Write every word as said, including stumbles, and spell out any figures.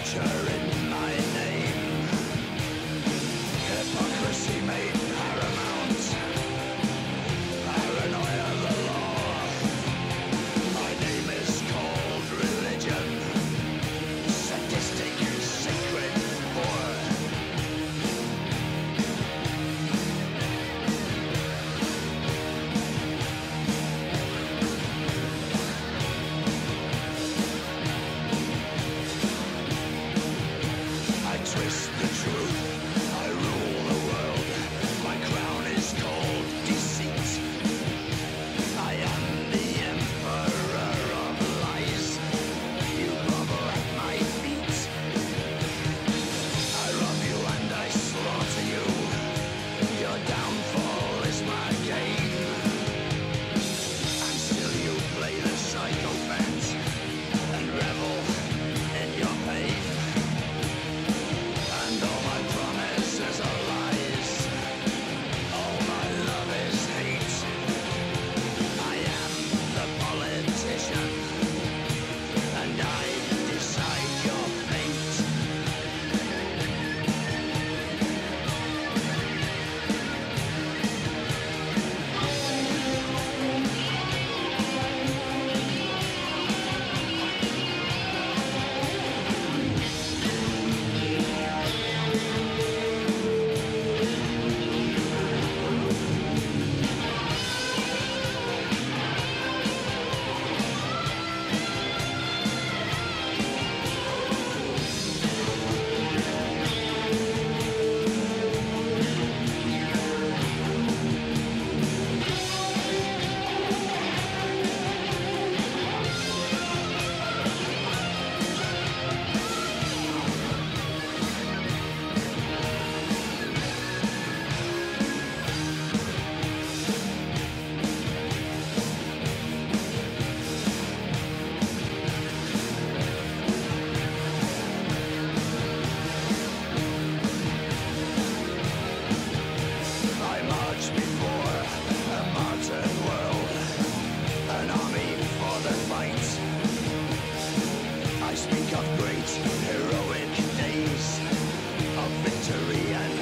future in my name. Hypocrisy made paramount, paranoia the law. My name is called religion, sadistic, sacred war. I twist the truth, I rule the world. My crown is called deceit. I am the emperor of lies. You grovel at my feet. I rob you and I slaughter you. Your downfall is my gain. And still you play the psychopath and revel in your pain. And all my promises are lies. All my love is hate. I am the politician, and I decide your fate. I march before a martyred world, an army for the fight. I speak of great heroic days, of victory and